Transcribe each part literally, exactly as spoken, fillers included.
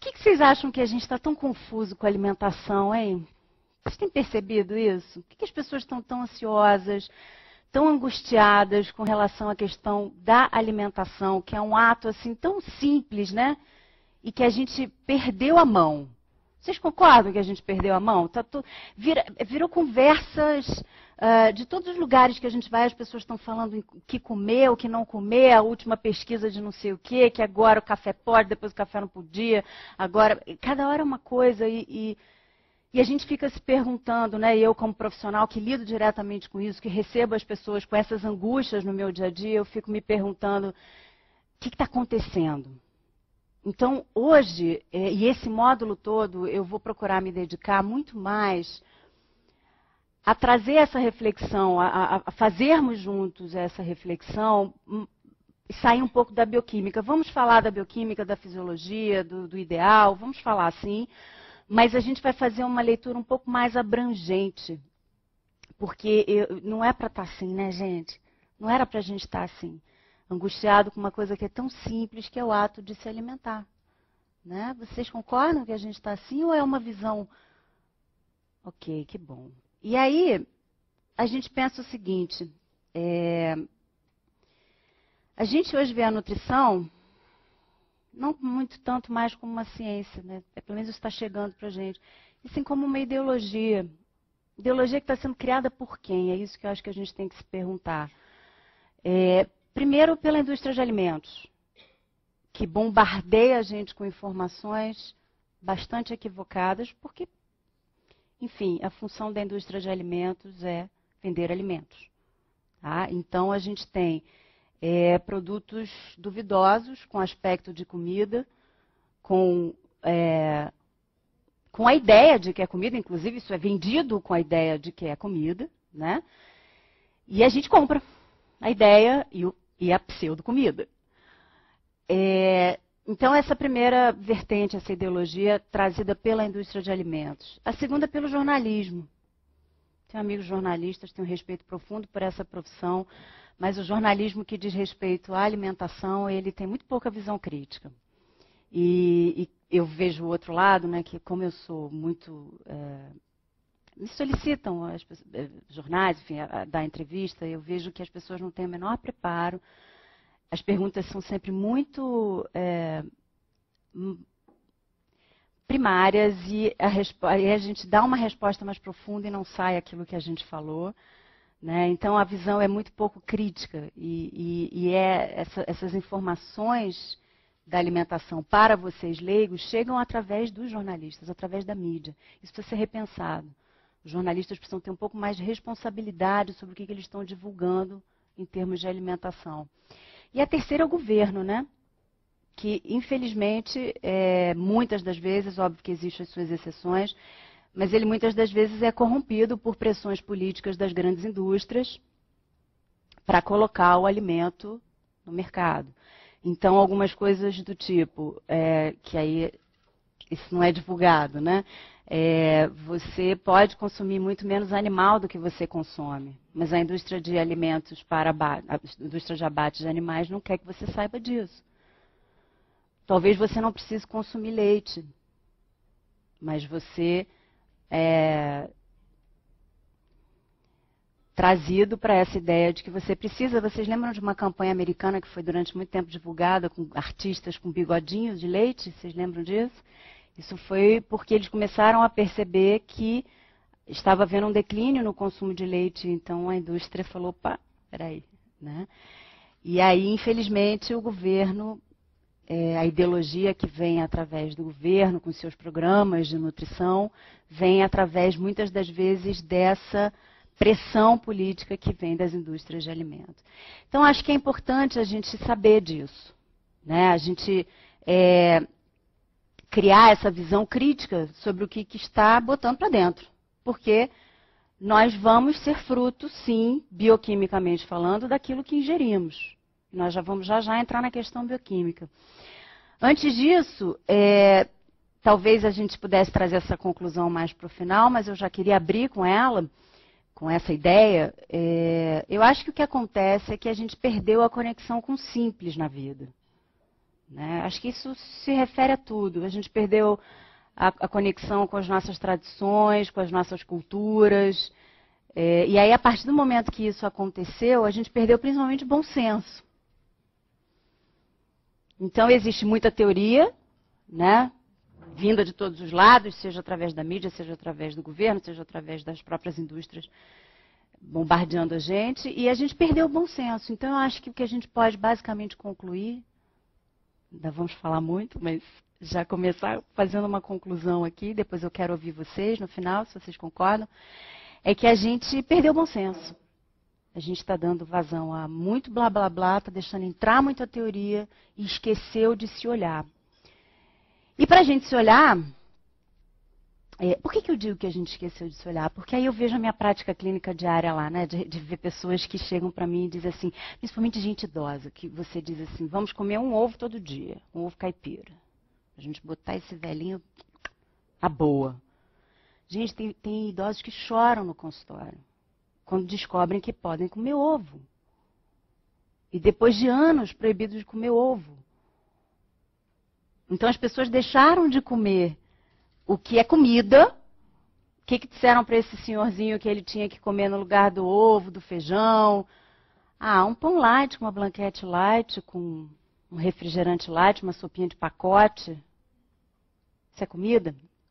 que, que vocês acham que a gente está tão confuso com a alimentação, hein? Vocês têm percebido isso? Por que, que as pessoas estão tão ansiosas, tão angustiadas com relação à questão da alimentação, que é um ato assim tão simples, né? E que a gente perdeu a mão. Vocês concordam que a gente perdeu a mão? Tá to... Vira... Virou conversas uh, de todos os lugares que a gente vai, as pessoas estão falando o que comer, o que não comer, a última pesquisa de não sei o quê, que agora o café pode, depois o café não podia, agora... Cada hora é uma coisa e, e, e a gente fica se perguntando, né? E eu como profissional que lido diretamente com isso, que recebo as pessoas com essas angústias no meu dia a dia, eu fico me perguntando, o que está acontecendo? Então, hoje, e esse módulo todo, eu vou procurar me dedicar muito mais a trazer essa reflexão, a, a fazermos juntos essa reflexão e sair um pouco da bioquímica. Vamos falar da bioquímica, da fisiologia, do, do ideal, vamos falar assim, mas a gente vai fazer uma leitura um pouco mais abrangente, porque eu, não é para estar assim, né, gente? Não era para a gente estar assim. Angustiado com uma coisa que é tão simples, que é o ato de se alimentar. Né? Vocês concordam que a gente está assim ou é uma visão... Ok, que bom. E aí, a gente pensa o seguinte, é... a gente hoje vê a nutrição, não muito tanto mais como uma ciência, né? É, pelo menos isso está chegando para a gente, e sim como uma ideologia. Ideologia que está sendo criada por quem? É isso que eu acho que a gente tem que se perguntar. É... Primeiro, pela indústria de alimentos, que bombardeia a gente com informações bastante equivocadas, porque, enfim, a função da indústria de alimentos é vender alimentos. Tá? Então, a gente tem é, produtos duvidosos, com aspecto de comida, com, é, com a ideia de que é comida, inclusive isso é vendido com a ideia de que é comida, né? E a gente compra a ideia e o e a pseudo-comida. É, então, essa primeira vertente, essa ideologia, trazida pela indústria de alimentos. A segunda, pelo jornalismo. Tenho amigos jornalistas, tenho um respeito profundo por essa profissão, mas o jornalismo que diz respeito à alimentação, ele tem muito pouca visão crítica. E, e eu vejo o outro lado, né, que como eu sou muito... É, me solicitam as pessoas, jornais, enfim, a, a dar entrevista, eu vejo que as pessoas não têm o menor preparo, as perguntas são sempre muito é, primárias e a, e a gente dá uma resposta mais profunda e não sai aquilo que a gente falou. Né? Então a visão é muito pouco crítica e, e, e é essa, essas informações da alimentação para vocês leigos chegam através dos jornalistas, através da mídia. Isso precisa ser repensado. Os jornalistas precisam ter um pouco mais de responsabilidade sobre o que, que eles estão divulgando em termos de alimentação. E a terceira é o governo, né? Que, infelizmente, é, muitas das vezes, óbvio que existem as suas exceções, mas ele muitas das vezes é corrompido por pressões políticas das grandes indústrias para colocar o alimento no mercado. Então, algumas coisas do tipo, é, que aí isso não é divulgado, né? É, você pode consumir muito menos animal do que você consome, mas a indústria de alimentos para abate, a indústria de abate de animais não quer que você saiba disso. Talvez você não precise consumir leite, mas você é trazido para essa ideia de que você precisa. Vocês lembram de uma campanha americana que foi durante muito tempo divulgada com artistas com bigodinhos de leite? Vocês lembram disso? Isso foi porque eles começaram a perceber que estava havendo um declínio no consumo de leite, então a indústria falou, opa, peraí, né? E aí, infelizmente, o governo, é, a ideologia que vem através do governo, com seus programas de nutrição, vem através, muitas das vezes, dessa pressão política que vem das indústrias de alimentos. Então, acho que é importante a gente saber disso, né? A gente... É, criar essa visão crítica sobre o que, que está botando para dentro. Porque nós vamos ser fruto, sim, bioquimicamente falando, daquilo que ingerimos. Nós já vamos já já entrar na questão bioquímica. Antes disso, é, talvez a gente pudesse trazer essa conclusão mais para o final, mas eu já queria abrir com ela, com essa ideia. É, eu acho que o que acontece é que a gente perdeu a conexão com o simples na vida. né? Acho que isso se refere a tudo. A gente perdeu a, a conexão com as nossas tradições, com as nossas culturas. É, e aí, a partir do momento que isso aconteceu, a gente perdeu principalmente o bom senso. Então, existe muita teoria, né, vinda de todos os lados, seja através da mídia, seja através do governo, seja através das próprias indústrias bombardeando a gente, e a gente perdeu o bom senso. Então, eu acho que o que a gente pode basicamente concluir, ainda vamos falar muito, mas já começar fazendo uma conclusão aqui, depois eu quero ouvir vocês no final, se vocês concordam, é que a gente perdeu o bom senso. A gente está dando vazão a muito blá blá blá, está deixando entrar muita teoria e esqueceu de se olhar. E para a gente se olhar, é, por que, que eu digo que a gente esqueceu de se olhar? Porque aí eu vejo a minha prática clínica diária lá, né, de, de ver pessoas que chegam para mim e dizem assim, principalmente gente idosa, que você diz assim, vamos comer um ovo todo dia, um ovo caipira. A gente botar esse velhinho na boa. Gente, tem, tem idosos que choram no consultório quando descobrem que podem comer ovo. E depois de anos proibidos de comer ovo. Então as pessoas deixaram de comer o que é comida. O que, que disseram para esse senhorzinho que ele tinha que comer no lugar do ovo, do feijão? Ah, um pão light, com uma blanquete light, com um refrigerante light, uma sopinha de pacote. Isso é comida?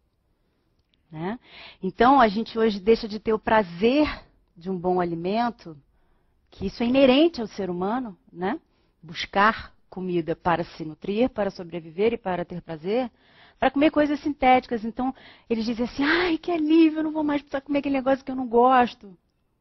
Né? Então a gente hoje deixa de ter o prazer de um bom alimento, que isso é inerente ao ser humano, né? Buscar comida para se nutrir, para sobreviver e para ter prazer, para comer coisas sintéticas. Então, eles dizem assim, ai, que alívio, eu não vou mais precisar comer aquele negócio que eu não gosto.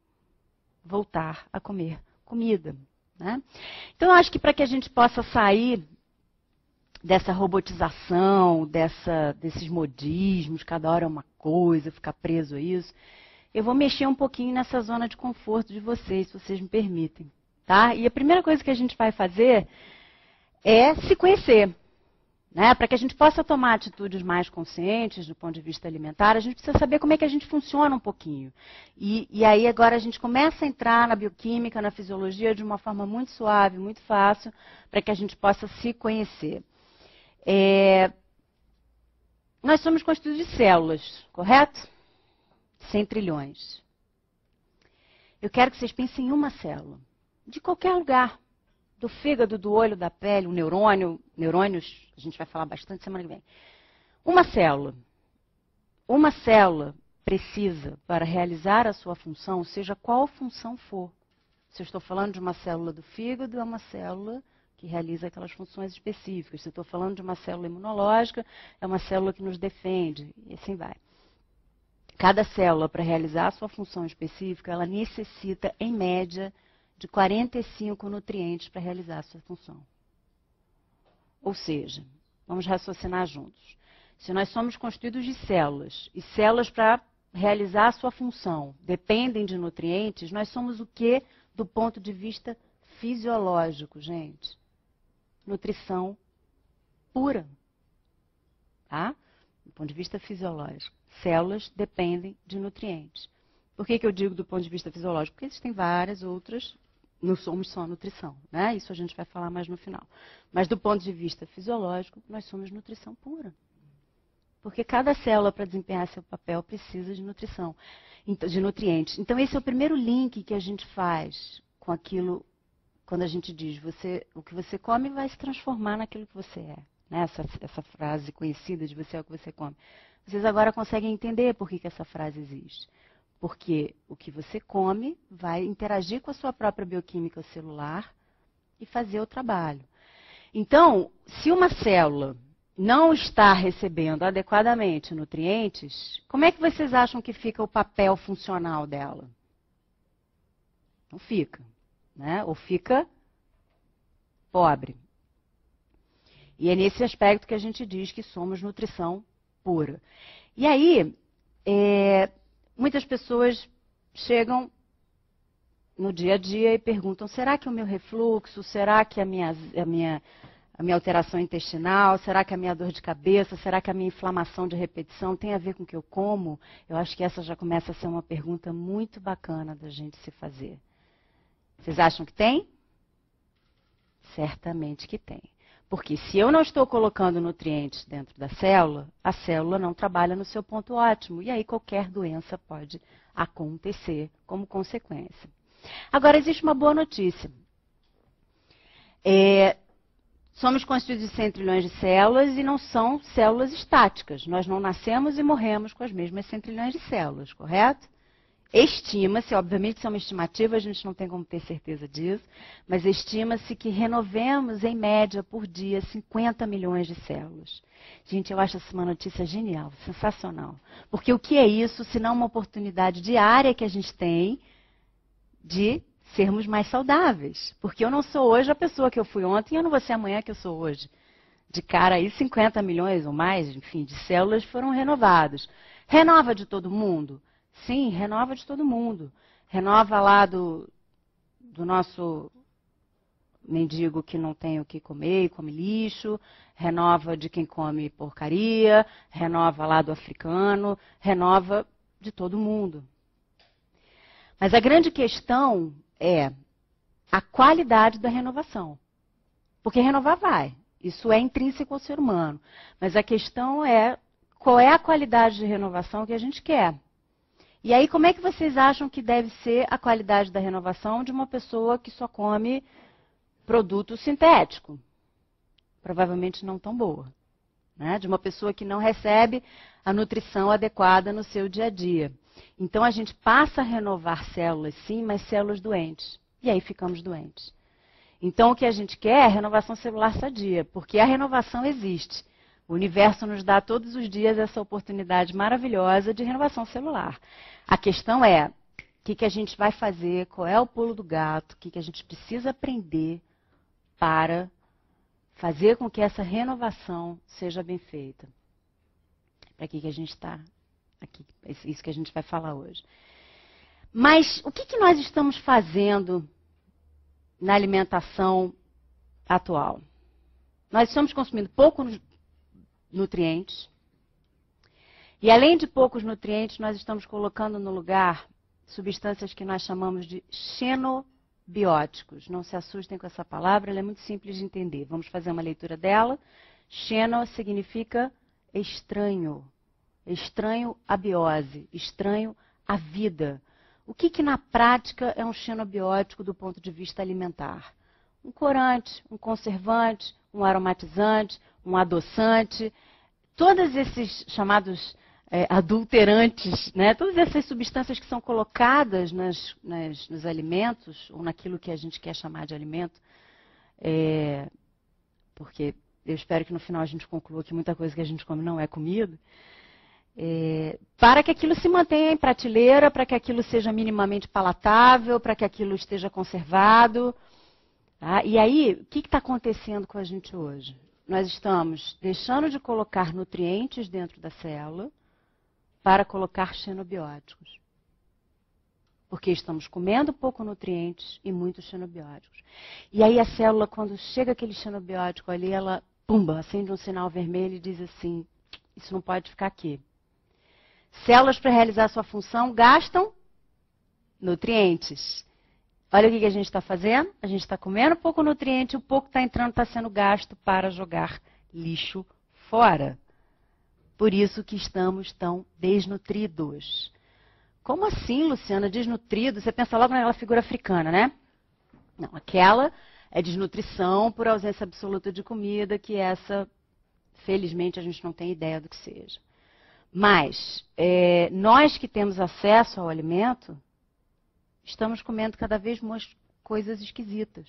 Voltar a comer comida, né? Então, eu acho que para que a gente possa sair dessa robotização, dessa, desses modismos, cada hora é uma coisa, ficar preso a isso, eu vou mexer um pouquinho nessa zona de conforto de vocês, se vocês me permitem, tá? E a primeira coisa que a gente vai fazer é se conhecer, né? Para que a gente possa tomar atitudes mais conscientes do ponto de vista alimentar, a gente precisa saber como é que a gente funciona um pouquinho. E, e aí agora a gente começa a entrar na bioquímica, na fisiologia de uma forma muito suave, muito fácil, para que a gente possa se conhecer. É... Nós somos constituídos de células, correto? cem trilhões. Eu quero que vocês pensem em uma célula, de qualquer lugar, do fígado, do olho, da pele, um neurônio, neurônios, a gente vai falar bastante semana que vem. Uma célula. Uma célula precisa, para realizar a sua função, seja qual função for. Se eu estou falando de uma célula do fígado, é uma célula que realiza aquelas funções específicas. Se eu estou falando de uma célula imunológica, é uma célula que nos defende, e assim vai. Cada célula, para realizar a sua função específica, ela necessita, em média, de quarenta e cinco nutrientes para realizar a sua função. Ou seja, vamos raciocinar juntos. Se nós somos constituídos de células, e células, para realizar a sua função, dependem de nutrientes, nós somos o quê do ponto de vista fisiológico, gente? Nutrição pura. Tá? Do ponto de vista fisiológico. Células dependem de nutrientes. Por que, que eu digo do ponto de vista fisiológico? Porque existem várias outras, não somos só nutrição, né? Isso a gente vai falar mais no final. Mas do ponto de vista fisiológico, nós somos nutrição pura. Porque cada célula, para desempenhar seu papel, precisa de nutrição, de nutrientes. Então, esse é o primeiro link que a gente faz com aquilo, quando a gente diz, você, o que você come vai se transformar naquilo que você é. Né? Essa, essa frase conhecida de você é o que você come. Vocês agora conseguem entender por que, que essa frase existe. Porque o que você come vai interagir com a sua própria bioquímica celular e fazer o trabalho. Então, se uma célula não está recebendo adequadamente nutrientes, como é que vocês acham que fica o papel funcional dela? Não fica, né? Ou fica pobre. E é nesse aspecto que a gente diz que somos nutrição pura. E aí, é, muitas pessoas chegam no dia a dia e perguntam, será que o meu refluxo, será que a minha, a minha, a minha alteração intestinal, será que a minha dor de cabeça, será que a minha inflamação de repetição tem a ver com o que eu como? Eu acho que essa já começa a ser uma pergunta muito bacana da gente se fazer. Vocês acham que tem? Certamente que tem. Porque se eu não estou colocando nutrientes dentro da célula, a célula não trabalha no seu ponto ótimo. E aí qualquer doença pode acontecer como consequência. Agora, existe uma boa notícia. É, somos constituídos de cem trilhões de células e não são células estáticas. Nós não nascemos e morremos com as mesmas cem trilhões de células, correto? Estima-se, obviamente isso é uma estimativa, a gente não tem como ter certeza disso, mas estima-se que renovemos em média por dia cinquenta milhões de células. Gente, eu acho essa uma notícia genial, sensacional. Porque o que é isso, se não uma oportunidade diária que a gente tem de sermos mais saudáveis? Porque eu não sou hoje a pessoa que eu fui ontem e eu não vou ser amanhã que eu sou hoje. De cara aí, cinquenta milhões ou mais, enfim, de células foram renovadas. Renova de todo mundo? Sim, renova de todo mundo. Renova lá do, do nosso mendigo que não tem o que comer e come lixo, renova de quem come porcaria, renova lá do africano, renova de todo mundo. Mas a grande questão é a qualidade da renovação. Porque renovar vai. Isso é intrínseco ao ser humano. Mas a questão é qual é a qualidade de renovação que a gente quer. E aí, como é que vocês acham que deve ser a qualidade da renovação de uma pessoa que só come produto sintético? Provavelmente não tão boa. Né? De uma pessoa que não recebe a nutrição adequada no seu dia a dia. Então, a gente passa a renovar células, sim, mas células doentes. E aí ficamos doentes. Então, o que a gente quer é renovação celular sadia, porque a renovação existe. O universo nos dá todos os dias essa oportunidade maravilhosa de renovação celular. A questão é, o que, que a gente vai fazer, qual é o pulo do gato, o que, que a gente precisa aprender para fazer com que essa renovação seja bem feita. Para que, que a gente está aqui, é isso que a gente vai falar hoje. Mas o que, que nós estamos fazendo na alimentação atual? Nós estamos consumindo poucos nutrientes. E além de poucos nutrientes, nós estamos colocando no lugar substâncias que nós chamamos de xenobióticos. Não se assustem com essa palavra, ela é muito simples de entender. Vamos fazer uma leitura dela. Xeno significa estranho. Estranho à biose, estranho à vida. O que, que na prática é um xenobiótico do ponto de vista alimentar? Um corante, um conservante, um aromatizante, um adoçante, todos esses chamados é, adulterantes, né? Todas essas substâncias que são colocadas nas, nas, nos alimentos, ou naquilo que a gente quer chamar de alimento, é, porque eu espero que no final a gente conclua que muita coisa que a gente come não é comida, é, para que aquilo se mantenha em prateleira, para que aquilo seja minimamente palatável, para que aquilo esteja conservado. Tá? E aí, o que está acontecendo com a gente hoje? Nós estamos deixando de colocar nutrientes dentro da célula para colocar xenobióticos. Porque estamos comendo pouco nutrientes e muitos xenobióticos. E aí a célula, quando chega aquele xenobiótico ali, ela, pumba, acende um sinal vermelho e diz assim, isso não pode ficar aqui. Células, para realizar sua função, gastam nutrientes. Olha o que a gente está fazendo. A gente está comendo pouco nutriente, o pouco que está entrando está sendo gasto para jogar lixo fora. Por isso que estamos tão desnutridos. Como assim, Luciana, desnutrido? Você pensa logo naquela figura africana, né? Não, aquela é desnutrição por ausência absoluta de comida, que essa, felizmente, a gente não tem ideia do que seja. Mas, é, nós que temos acesso ao alimento, estamos comendo cada vez mais coisas esquisitas.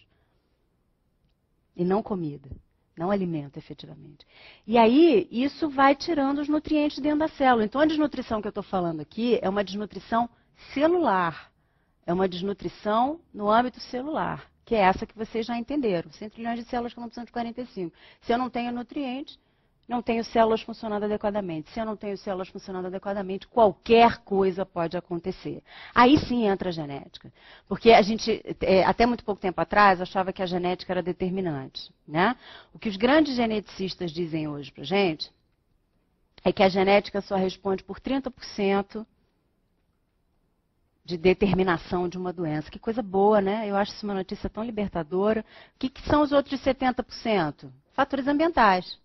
E não comida, não alimento, efetivamente. E aí, isso vai tirando os nutrientes dentro da célula. Então, a desnutrição que eu estou falando aqui é uma desnutrição celular. É uma desnutrição no âmbito celular, que é essa que vocês já entenderam. cem trilhões de células que não precisam de quarenta e cinco. Se eu não tenho nutrientes, não tenho células funcionando adequadamente. Se eu não tenho células funcionando adequadamente, qualquer coisa pode acontecer. Aí sim entra a genética. Porque a gente, é, até muito pouco tempo atrás, achava que a genética era determinante. Né? O que os grandes geneticistas dizem hoje pra gente é que a genética só responde por trinta por cento de determinação de uma doença. Que coisa boa, né? Eu acho isso uma notícia tão libertadora. O que, que são os outros setenta por cento? Fatores ambientais.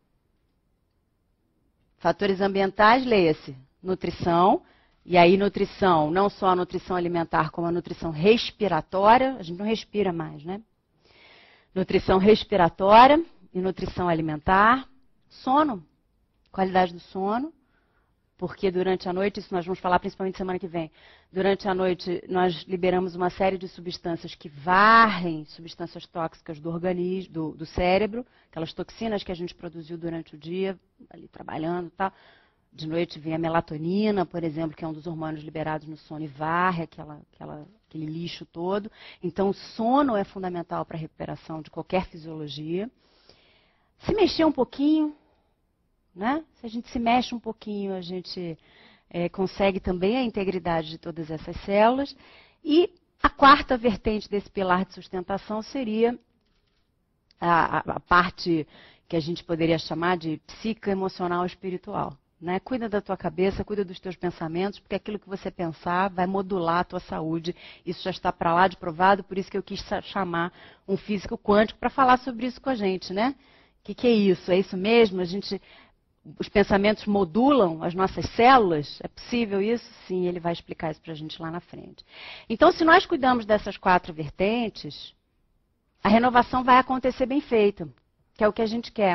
Fatores ambientais, leia-se, nutrição, e aí nutrição, não só a nutrição alimentar, como a nutrição respiratória, a gente não respira mais, né? Nutrição respiratória e nutrição alimentar, sono, qualidade do sono, porque durante a noite, isso nós vamos falar principalmente semana que vem, durante a noite nós liberamos uma série de substâncias que varrem substâncias tóxicas do organismo, do, do cérebro, aquelas toxinas que a gente produziu durante o dia, ali trabalhando e tal. De noite vem a melatonina, por exemplo, que é um dos hormônios liberados no sono e varre aquela, aquela, aquele lixo todo. Então o sono é fundamental para a recuperação de qualquer fisiologia. Se mexer um pouquinho, né? Se a gente se mexe um pouquinho, a gente é, consegue também a integridade de todas essas células. E a quarta vertente desse pilar de sustentação seria a, a, a parte que a gente poderia chamar de psicoemocional espiritual. Né? Cuida da tua cabeça, cuida dos teus pensamentos, porque aquilo que você pensar vai modular a tua saúde. Isso já está para lá de provado, por isso que eu quis chamar um físico quântico para falar sobre isso com a gente, né? O que, que é isso? É isso mesmo? A gente, os pensamentos modulam as nossas células? É possível isso? Sim, ele vai explicar isso para a gente lá na frente. Então, se nós cuidamos dessas quatro vertentes, a renovação vai acontecer bem feita, que é o que a gente quer.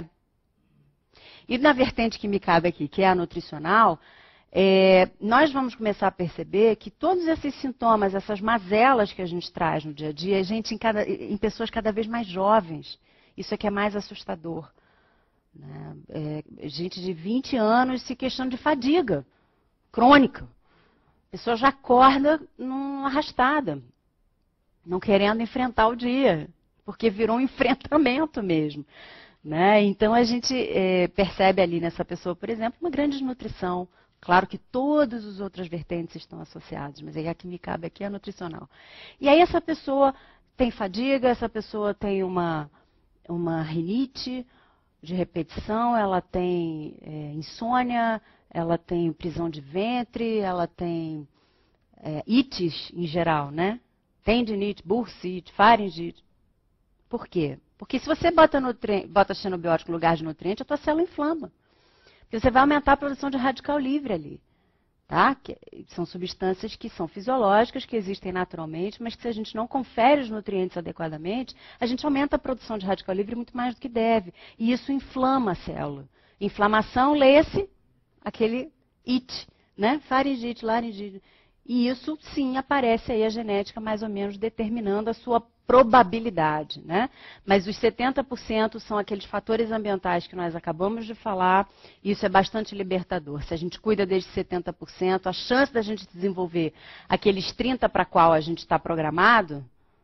E na vertente que me cabe aqui, que é a nutricional, é, nós vamos começar a perceber que todos esses sintomas, essas mazelas que a gente traz no dia a dia, a gente em, cada, em pessoas cada vez mais jovens. Isso é que é mais assustador. Né? É, gente de vinte anos se queixando de fadiga crônica. A pessoa já acorda numa arrastada, não querendo enfrentar o dia, porque virou um enfrentamento mesmo. Né? Então a gente é, percebe ali nessa pessoa, por exemplo, uma grande desnutrição. Claro que todas as outras vertentes estão associadas, mas aí a que me cabe aqui é a nutricional. E aí essa pessoa tem fadiga, essa pessoa tem uma, uma rinite de repetição, ela tem é, insônia, ela tem prisão de ventre, ela tem é, ites em geral, né? Tendinite, bursite, faringite. Por quê? Porque se você bota, bota xenobiótico no lugar de nutriente, a tua célula inflama. Porque você vai aumentar a produção de radical livre ali. Tá? Que são substâncias que são fisiológicas, que existem naturalmente, mas que se a gente não confere os nutrientes adequadamente, a gente aumenta a produção de radical livre muito mais do que deve. E isso inflama a célula. Inflamação, lê-se aquele it, né? Faringite, laringite. E isso, sim, aparece aí a genética mais ou menos determinando a sua probabilidade, né? Mas os setenta por cento são aqueles fatores ambientais que nós acabamos de falar, e isso é bastante libertador. Se a gente cuida desses setenta por cento, a chance da gente desenvolver aqueles trinta por cento para qual a gente está programado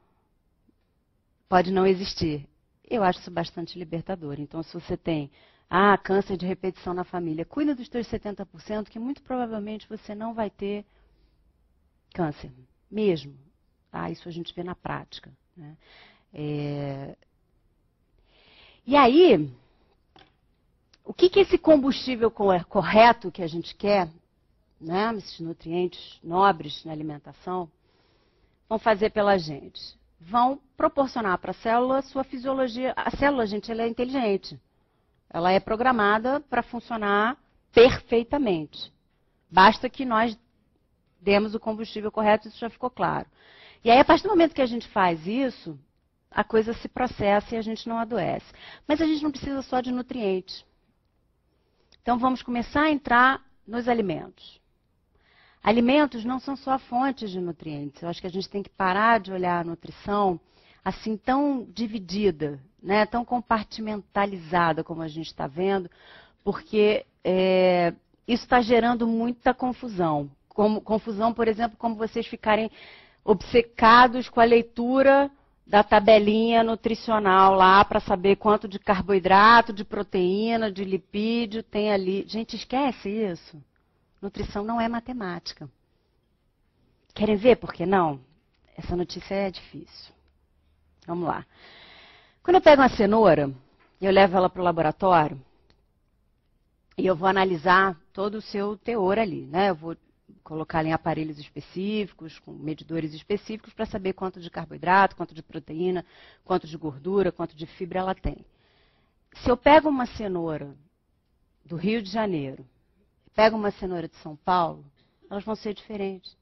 pode não existir. Eu acho isso bastante libertador. Então, se você tem ah, câncer de repetição na família, cuida dos teus setenta por cento, que muito provavelmente você não vai ter câncer, mesmo. Ah, isso a gente vê na prática. Né? É... E aí, o que, que esse combustível correto que a gente quer, né, esses nutrientes nobres na alimentação, vão fazer pela gente? Vão proporcionar para a célula a sua fisiologia. A célula, gente, ela é inteligente. Ela é programada para funcionar perfeitamente. Basta que nós demos o combustível correto, isso já ficou claro. E aí, a partir do momento que a gente faz isso, a coisa se processa e a gente não adoece. Mas a gente não precisa só de nutrientes. Então, vamos começar a entrar nos alimentos. Alimentos não são só fontes de nutrientes. Eu acho que a gente tem que parar de olhar a nutrição assim tão dividida, né, tão compartimentalizada como a gente está vendo, porque é, isso está gerando muita confusão. Como, confusão, por exemplo, como vocês ficarem obcecados com a leitura da tabelinha nutricional lá para saber quanto de carboidrato, de proteína, de lipídio tem ali. Gente, esquece isso. Nutrição não é matemática. Querem ver por que não? Essa notícia é difícil. Vamos lá. Quando eu pego uma cenoura e eu levo ela para o laboratório, e eu vou analisar todo o seu teor ali, né? Eu vou colocá-la em aparelhos específicos, com medidores específicos, para saber quanto de carboidrato, quanto de proteína, quanto de gordura, quanto de fibra ela tem. Se eu pego uma cenoura do Rio de Janeiro, pego uma cenoura de São Paulo, elas vão ser diferentes.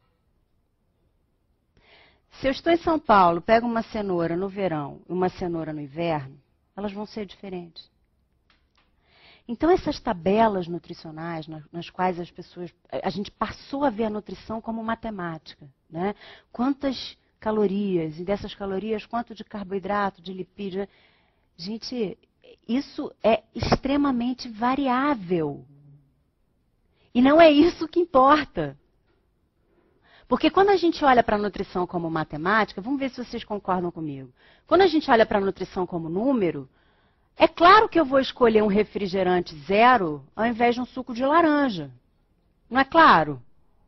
Se eu estou em São Paulo, pego uma cenoura no verão e uma cenoura no inverno, elas vão ser diferentes. Então, essas tabelas nutricionais, nas, nas quais as pessoas... A gente passou a ver a nutrição como matemática, né? Quantas calorias, e dessas calorias, quanto de carboidrato, de lipídio... Gente, isso é extremamente variável. E não é isso que importa. Porque quando a gente olha para a nutrição como matemática, vamos ver se vocês concordam comigo. Quando a gente olha para a nutrição como número, é claro que eu vou escolher um refrigerante zero ao invés de um suco de laranja. Não é claro?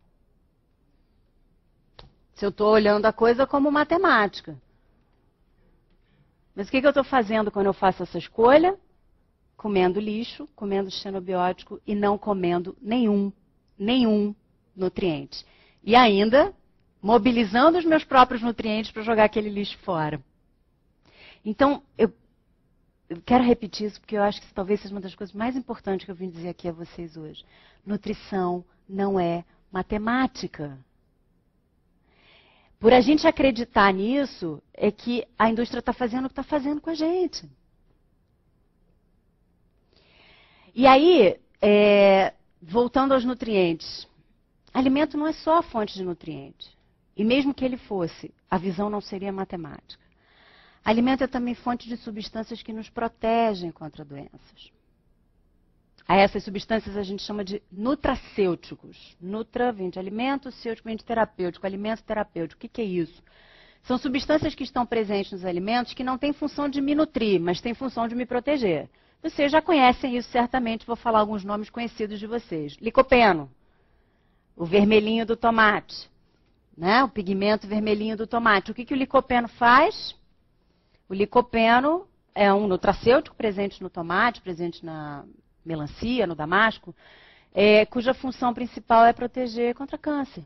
Se eu estou olhando a coisa como matemática. Mas o que, que eu estou fazendo quando eu faço essa escolha? Comendo lixo, comendo xenobiótico e não comendo nenhum, nenhum nutriente. E ainda mobilizando os meus próprios nutrientes para jogar aquele lixo fora. Então, eu, eu quero repetir isso porque eu acho que isso talvez seja uma das coisas mais importantes que eu vim dizer aqui a vocês hoje. Nutrição não é matemática. Por a gente acreditar nisso, é que a indústria está fazendo o que está fazendo com a gente. E aí, é, voltando aos nutrientes, alimento não é só a fonte de nutrientes. E mesmo que ele fosse, a visão não seria matemática. Alimento é também fonte de substâncias que nos protegem contra doenças. A essas substâncias a gente chama de nutracêuticos. Nutra vem de alimento, cêutico vem de terapêutico, alimento terapêutico. O que, que é isso? São substâncias que estão presentes nos alimentos que não têm função de me nutrir, mas têm função de me proteger. Vocês já conhecem isso certamente, vou falar alguns nomes conhecidos de vocês. Licopeno, o vermelhinho do tomate, né? O pigmento vermelhinho do tomate. O que, que o licopeno faz? O licopeno é um nutracêutico presente no tomate, presente na melancia, no damasco, é, cuja função principal é proteger contra câncer.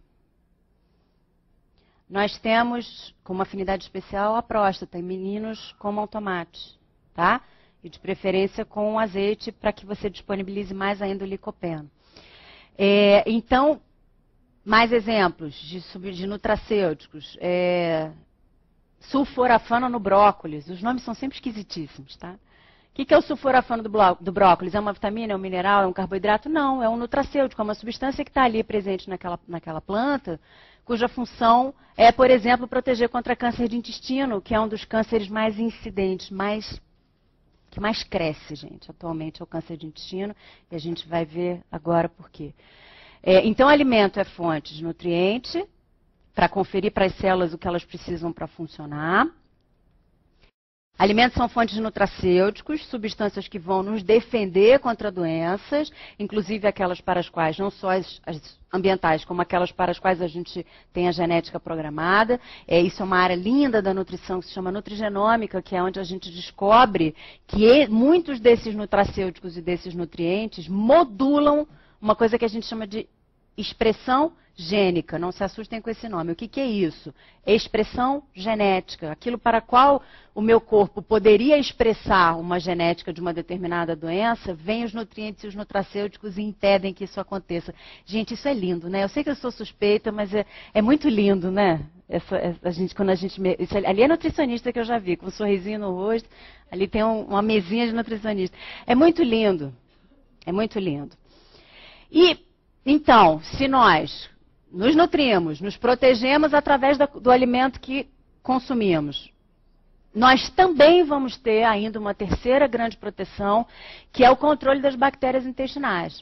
Nós temos, com uma afinidade especial, a próstata, em meninos comam tomate, tá? E de preferência com azeite, para que você disponibilize mais ainda o licopeno. É, então, mais exemplos de, de nutracêuticos. É, sulforafano no brócolis. Os nomes são sempre esquisitíssimos, tá? O que, que é o sulforafano do, do brócolis? É uma vitamina, é um mineral, é um carboidrato? Não, é um nutracêutico, é uma substância que está ali presente naquela, naquela planta, cuja função é, por exemplo, proteger contra câncer de intestino, que é um dos cânceres mais incidentes, mais, que mais cresce, gente. Atualmente é o câncer de intestino, e a gente vai ver agora por quê. É, então, alimento é fonte de nutriente, para conferir para as células o que elas precisam para funcionar. Alimentos são fontes de nutracêuticos, substâncias que vão nos defender contra doenças, inclusive aquelas para as quais, não só as, as ambientais, como aquelas para as quais a gente tem a genética programada. É, isso é uma área linda da nutrição que se chama nutrigenômica, que é onde a gente descobre que muitos desses nutracêuticos e desses nutrientes modulam uma coisa que a gente chama de expressão gênica. Não se assustem com esse nome. O que, que é isso? É expressão genética. Aquilo para qual o meu corpo poderia expressar uma genética de uma determinada doença, vem os nutrientes e os nutracêuticos e impedem que isso aconteça. Gente, isso é lindo, né? Eu sei que eu sou suspeita, mas é, é muito lindo, né? Essa, essa, a gente, quando a gente, isso, ali é nutricionista que eu já vi, com um sorrisinho no rosto. Ali tem um, uma mesinha de nutricionista. É muito lindo. É muito lindo. E então, se nós nos nutrimos, nos protegemos através da, do alimento que consumimos, nós também vamos ter ainda uma terceira grande proteção, que é o controle das bactérias intestinais.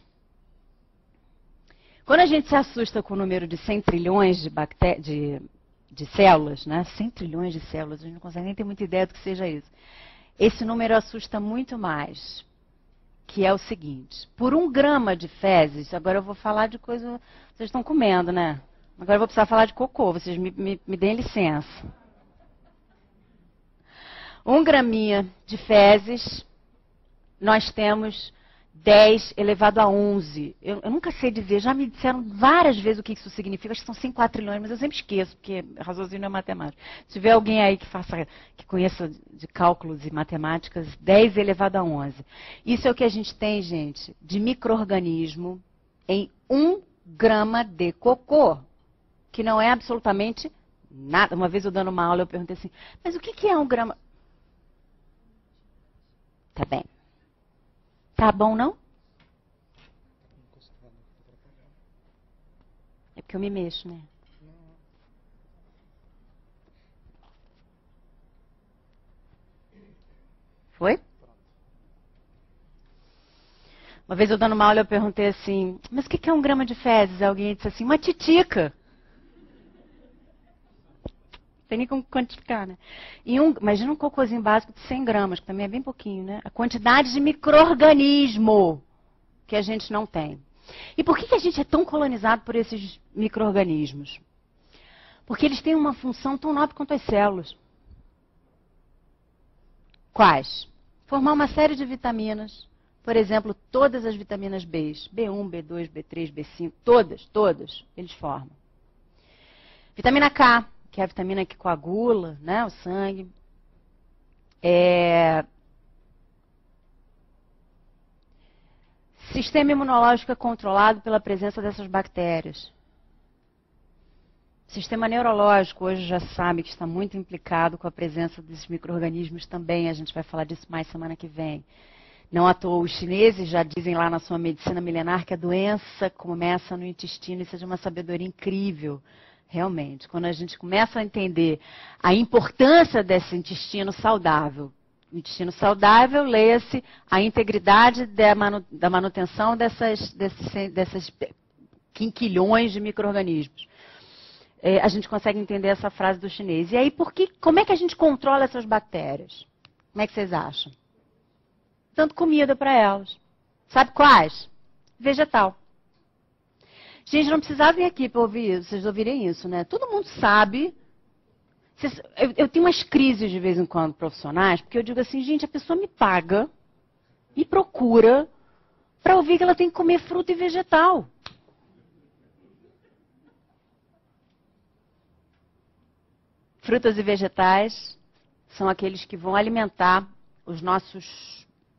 Quando a gente se assusta com o número de cem trilhões de, bacté de, de células, né? cem trilhões de células, a gente não consegue nem ter muita ideia do que seja isso. Esse número assusta muito mais. Que é o seguinte, por um grama de fezes, agora eu vou falar de coisa, vocês estão comendo, né? Agora eu vou precisar falar de cocô, vocês me, me, me deem licença. Um graminha de fezes, nós temos dez elevado a onze. Eu, eu nunca sei dizer, já me disseram várias vezes o que isso significa, acho que são cinco quatrilhões, mas eu sempre esqueço, porque raciocínio é matemática. Se tiver alguém aí que faça, que conheça de cálculos e matemáticas, dez elevado a onze. Isso é o que a gente tem, gente, de micro-organismo em um grama de cocô, que não é absolutamente nada. Uma vez eu dando uma aula, eu perguntei assim, mas o que é um grama? Tá bem. Tá bom, não? É porque eu me mexo, né? Foi? Uma vez eu dando uma aula, eu perguntei assim, mas o que é um grama de fezes? Alguém disse assim, uma titica. Não tem nem como quantificar, né? E um, imagina um cocôzinho básico de cem gramas, que também é bem pouquinho, né? A quantidade de micro-organismo que a gente não tem. E por que, que a gente é tão colonizado por esses micro-organismos? Porque eles têm uma função tão nobre quanto as células. Quais? Formar uma série de vitaminas. Por exemplo, todas as vitaminas B, B um, B dois, B três, B cinco, todas, todas, eles formam. Vitamina K, que é a vitamina que coagula, né, o sangue. É... Sistema imunológico é controlado pela presença dessas bactérias. Sistema neurológico hoje já sabe que está muito implicado com a presença desses micro-organismos também. A gente vai falar disso mais semana que vem. Não à toa, os chineses já dizem lá na sua medicina milenar que a doença começa no intestino. Isso é de uma sabedoria incrível. Realmente, quando a gente começa a entender a importância desse intestino saudável, o intestino saudável, leia-se a integridade da, manu, da manutenção dessas, desses, dessas quinquilhões de micro-organismos. É, a gente consegue entender essa frase do chinês. E aí, por que, como é que a gente controla essas bactérias? Como é que vocês acham? Dando comida para elas. Sabe quais? Vegetal. Gente, não precisava vir aqui para ouvir isso, vocês ouvirem isso, né? Todo mundo sabe. Vocês, eu, eu tenho umas crises de vez em quando profissionais, porque eu digo assim, gente, a pessoa me paga, me procura, para ouvir que ela tem que comer fruta e vegetal. Frutas e vegetais são aqueles que vão alimentar os nossos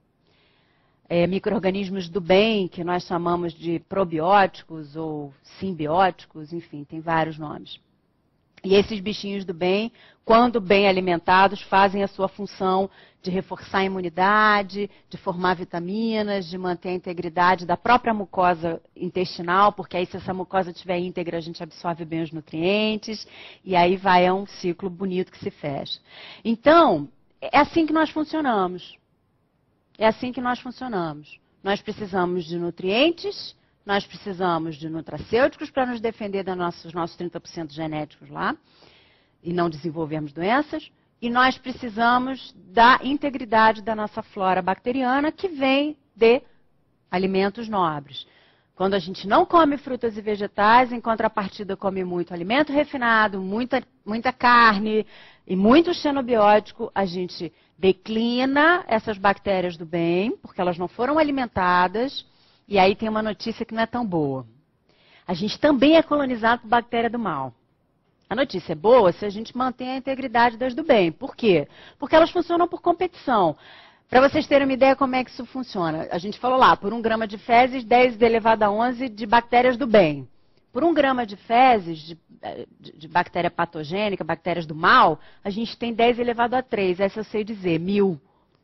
É, micro-organismos do bem, que nós chamamos de probióticos ou simbióticos, enfim, tem vários nomes. E esses bichinhos do bem, quando bem alimentados, fazem a sua função de reforçar a imunidade, de formar vitaminas, de manter a integridade da própria mucosa intestinal, porque aí se essa mucosa estiver íntegra, a gente absorve bem os nutrientes, e aí vai é um ciclo bonito que se fecha. Então, é assim que nós funcionamos. É assim que nós funcionamos. Nós precisamos de nutrientes, nós precisamos de nutracêuticos para nos defender dos nossos, nossos trinta por cento genéticos lá e não desenvolvermos doenças. E nós precisamos da integridade da nossa flora bacteriana que vem de alimentos nobres. Quando a gente não come frutas e vegetais, em contrapartida come muito alimento refinado, muita, muita carne e muito xenobiótico, a gente declina essas bactérias do bem, porque elas não foram alimentadas, e aí tem uma notícia que não é tão boa. A gente também é colonizado por bactéria do mal. A notícia é boa se a gente mantém a integridade das do bem. Por quê? Porque elas funcionam por competição. Para vocês terem uma ideia como é que isso funciona, a gente falou lá, por um grama de fezes, dez elevado a onze de bactérias do bem. Por um grama de fezes, de, de, de bactéria patogênica, bactérias do mal, a gente tem dez elevado a três, essa eu sei dizer, mil.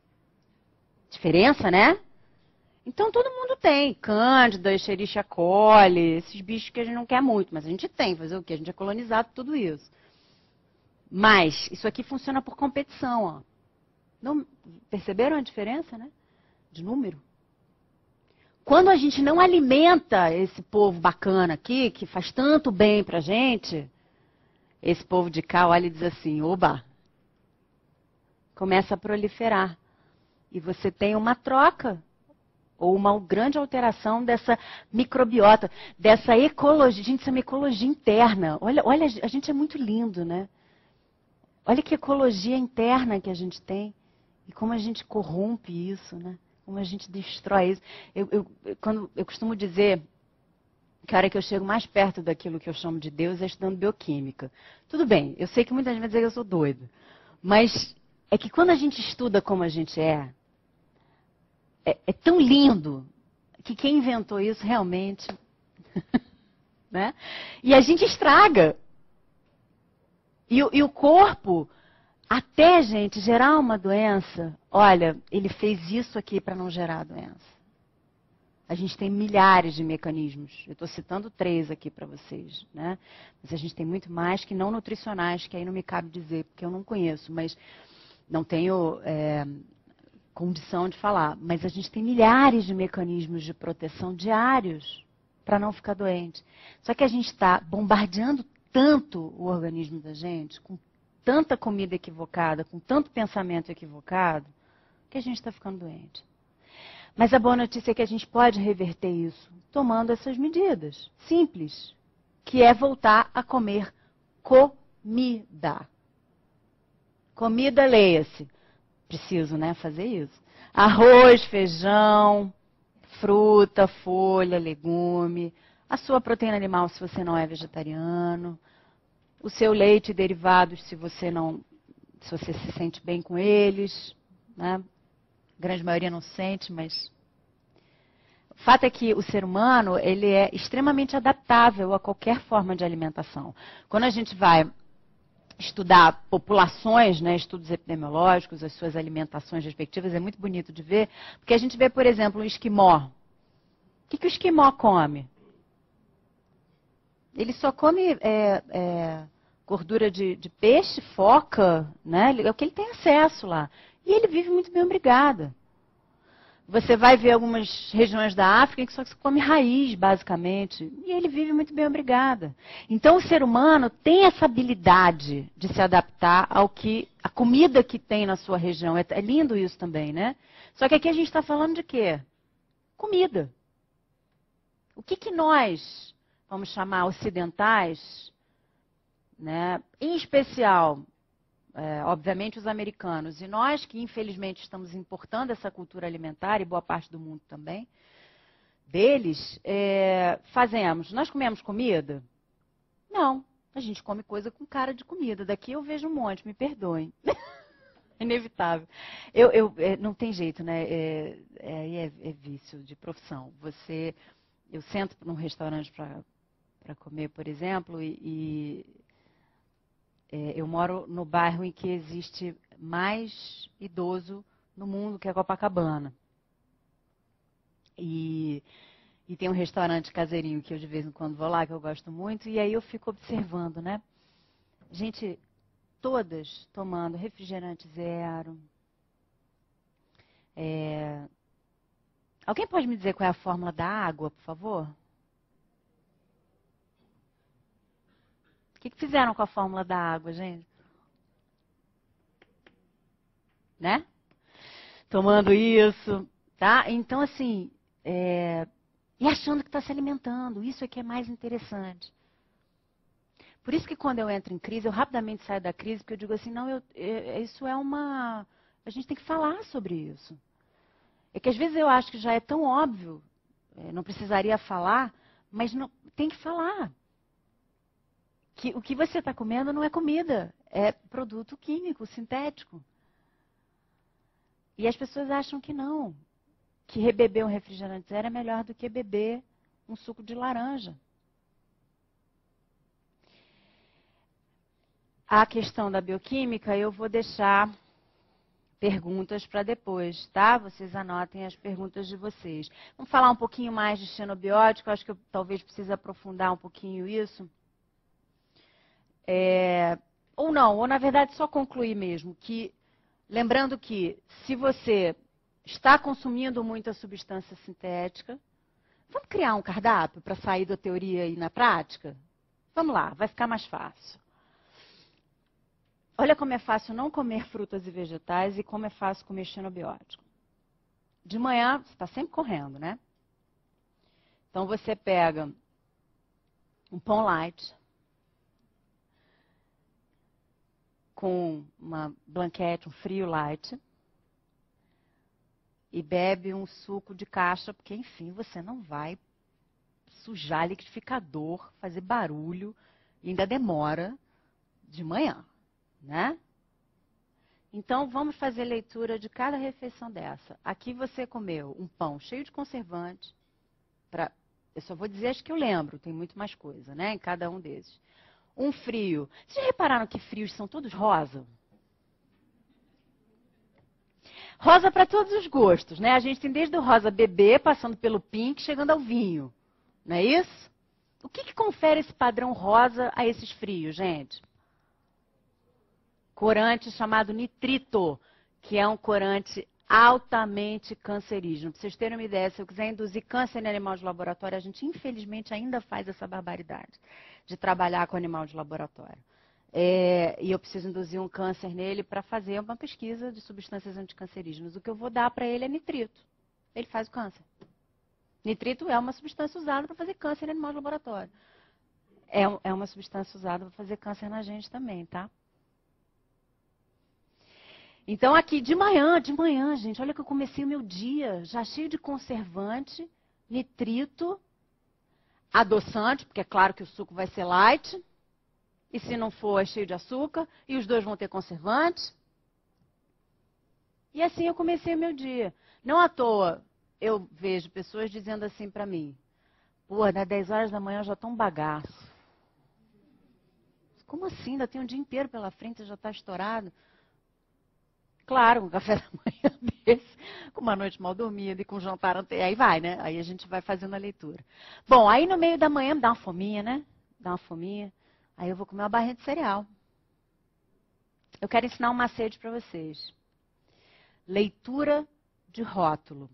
Diferença, né? Então todo mundo tem, Cândida, Escherichia coli, esses bichos que a gente não quer muito, mas a gente tem, fazer o quê? A gente é colonizado por tudo isso. Mas isso aqui funciona por competição, ó. Não, perceberam a diferença, né? De número? Quando a gente não alimenta esse povo bacana aqui, que faz tanto bem pra gente, esse povo de cá olha e diz assim, oba, começa a proliferar. E você tem uma troca, ou uma grande alteração dessa microbiota, dessa ecologia. Gente, isso é uma ecologia interna. Olha, olha, a gente é muito lindo, né? Olha que ecologia interna que a gente tem. E como a gente corrompe isso, né? Como a gente destrói isso. Eu, eu, quando, eu costumo dizer que a hora que eu chego mais perto daquilo que eu chamo de Deus é estudando bioquímica. Tudo bem, eu sei que muita gente vai dizer que eu sou doido. Mas é que quando a gente estuda como a gente é, é, é tão lindo que quem inventou isso realmente... né? E a gente estraga. E, e o corpo, até, gente, gerar uma doença, olha, ele fez isso aqui para não gerar a doença. A gente tem milhares de mecanismos. Eu estou citando três aqui para vocês, né? Mas a gente tem muito mais que não nutricionais, que aí não me cabe dizer, porque eu não conheço, mas não tenho é, condição de falar. Mas a gente tem milhares de mecanismos de proteção diários para não ficar doente. Só que a gente está bombardeando tanto o organismo da gente, com tanta comida equivocada, com tanto pensamento equivocado, que a gente está ficando doente. Mas a boa notícia é que a gente pode reverter isso tomando essas medidas simples, que é voltar a comer comida. Comida, leia-se. Preciso, né, fazer isso. Arroz, feijão, fruta, folha, legume, a sua proteína animal se você não é vegetariano, o seu leite e derivados se você não, se você se sente bem com eles, né? A grande maioria não se sente, mas o fato é que o ser humano ele é extremamente adaptável a qualquer forma de alimentação. Quando a gente vai estudar populações, né, estudos epidemiológicos, as suas alimentações respectivas, é muito bonito de ver, porque a gente vê, por exemplo, um esquimó. O que, que o esquimó come? Ele só come é, é, gordura de, de peixe, foca, né? É o que ele tem acesso lá. E ele vive muito bem, obrigada. Você vai ver algumas regiões da África que só se come raiz, basicamente. E ele vive muito bem, obrigada. Então, o ser humano tem essa habilidade de se adaptar ao que a comida que tem na sua região. É, é lindo isso também, né? Só que aqui a gente está falando de quê? Comida. O que, que nós, vamos chamar ocidentais, né, em especial... É, obviamente os americanos, e nós que infelizmente estamos importando essa cultura alimentar, e boa parte do mundo também, deles, é, fazemos. Nós comemos comida? Não, a gente come coisa com cara de comida. Daqui eu vejo um monte, me perdoem. Inevitável. Eu, eu, é, não tem jeito, né? É, é, é, é vício de profissão. Você, eu sento num restaurante para comer, por exemplo, e... e É, eu moro no bairro em que existe mais idoso no mundo, que é Copacabana. E, e tem um restaurante caseirinho que eu de vez em quando vou lá, que eu gosto muito, e aí eu fico observando, né? Gente, todas tomando refrigerante zero. É... Alguém pode me dizer qual é a fórmula da água, por favor? O que, que fizeram com a fórmula da água, gente? Né? Tomando isso, tá? Então, assim, é... e achando que está se alimentando, isso é que é mais interessante. Por isso que quando eu entro em crise, eu rapidamente saio da crise, porque eu digo assim, não, eu, é, isso é uma... A gente tem que falar sobre isso. É que às vezes eu acho que já é tão óbvio, é, não precisaria falar, mas não, tem que falar. Que o que você está comendo não é comida, é produto químico, sintético. E as pessoas acham que não, que rebeber um refrigerante zero é melhor do que beber um suco de laranja. A questão da bioquímica, eu vou deixar perguntas para depois, tá? Vocês anotem as perguntas de vocês. Vamos falar um pouquinho mais de xenobiótico, acho que eu talvez precise aprofundar um pouquinho isso. É, ou não, ou na verdade só concluir mesmo, que lembrando que se você está consumindo muita substância sintética, vamos criar um cardápio para sair da teoria e ir na prática? Vamos lá, vai ficar mais fácil. Olha como é fácil não comer frutas e vegetais e como é fácil comer xenobiótico. De manhã, você está sempre correndo, né? Então você pega um pão light com uma blanquete, um frio light. e bebe um suco de caixa, porque, enfim, você não vai sujar liquidificador, fazer barulho, e ainda demora de manhã, né? Então, vamos fazer leitura de cada refeição dessa. Aqui você comeu um pão cheio de conservante, pra, eu só vou dizer as que eu lembro, tem muito mais coisa, né, em cada um desses. Um frio. Vocês já repararam que frios são todos rosa? Rosa para todos os gostos, né? A gente tem desde o rosa bebê, passando pelo pink, chegando ao vinho. Não é isso? O que, que confere esse padrão rosa a esses frios, gente? Corante chamado nitrito, que é um corante altamente cancerígeno. Para vocês terem uma ideia, se eu quiser induzir câncer em animal de laboratório, a gente infelizmente ainda faz essa barbaridade de trabalhar com animal de laboratório. É, e eu preciso induzir um câncer nele para fazer uma pesquisa de substâncias anticancerígenas. O que eu vou dar para ele é nitrito. Ele faz o câncer. Nitrito é uma substância usada para fazer câncer em animal de laboratório. É, é uma substância usada para fazer câncer na gente também, tá? Então, aqui, de manhã, de manhã, gente, olha que eu comecei o meu dia já cheio de conservante, nitrito, adoçante, porque é claro que o suco vai ser light, e se não for, é cheio de açúcar, e os dois vão ter conservante. E assim eu comecei o meu dia. Não à toa, eu vejo pessoas dizendo assim para mim, pô, das dez horas da manhã eu já estou um bagaço. Como assim? Ainda tem um dia inteiro pela frente e já está estourado? Claro, um café da manhã desse, com uma noite mal dormida e com um jantar anterior. Aí vai, né? Aí a gente vai fazendo a leitura. Bom, aí no meio da manhã me dá uma fominha, né? Dá uma fominha. Aí eu vou comer uma barrinha de cereal. Eu quero ensinar um macete para vocês. Leitura de rótulo.